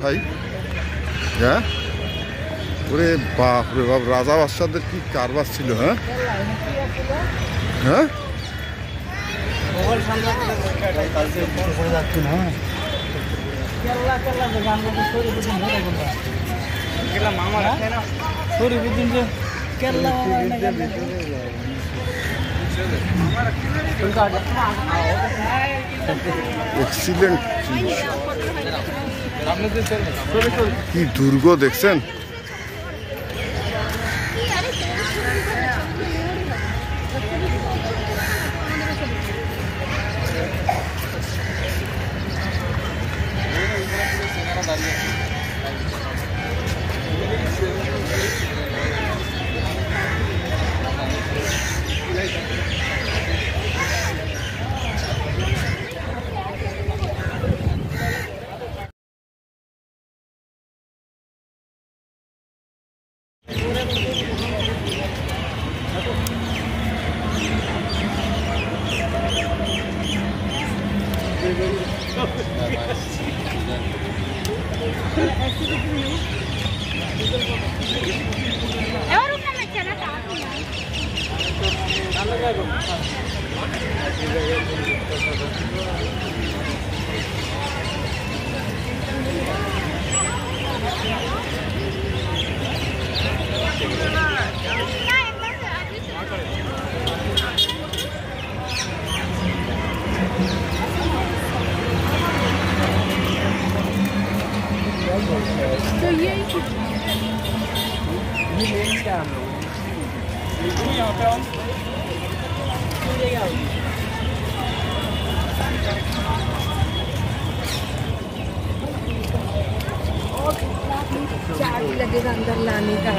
ভাই হ্যাঁ ওরে বাপ রে বাপ রাজা বাদশাদের কি কারবার ছিল হ্যাঁ হ্যাঁ एक्सीलेंट কি দুর্গ দেখছেন तो ये क्या चार्ज लगेगा अंदर लाने का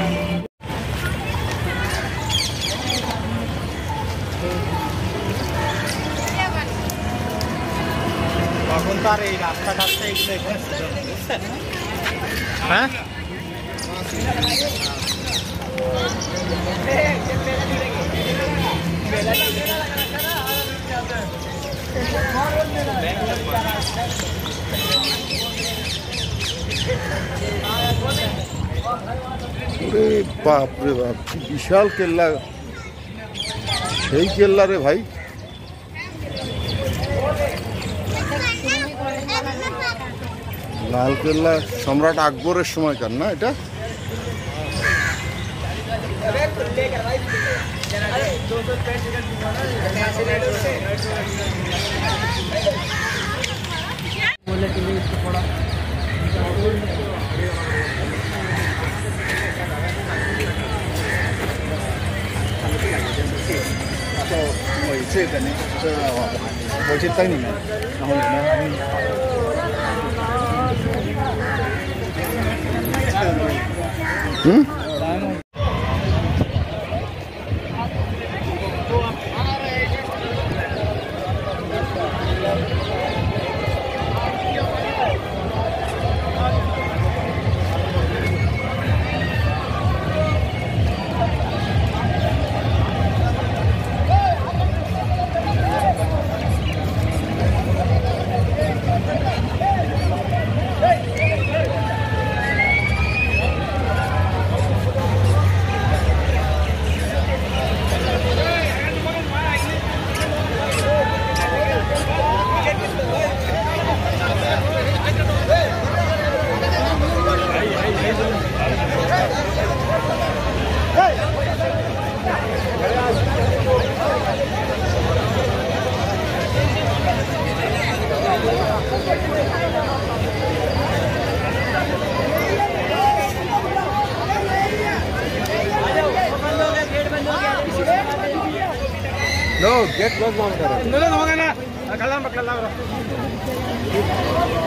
হ্যাঁ बाप रे बाप विशाल केल्ला সেই কেল্লা রে ভাই লাল কেল্লা সম্রাট আকবরের সময়কার না এটা 我去等你们，然后你们 नो गेट क्लोज मत करो no, no, no, no, no, no, no, no, no, no, no, no, no, no, no,